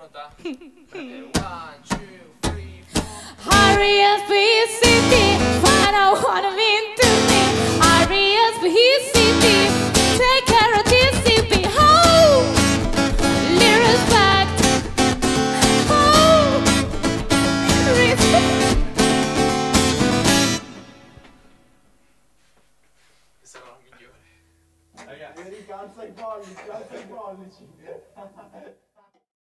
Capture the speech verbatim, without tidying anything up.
Pronta? One, two, three, four. R E S P C T, find out what I mean to me. R E S P C T, take care of T C P. Oh, little respect. Oh, respect. Sarà la migliore. Ragazzi, alza i pollici, alza i pollici.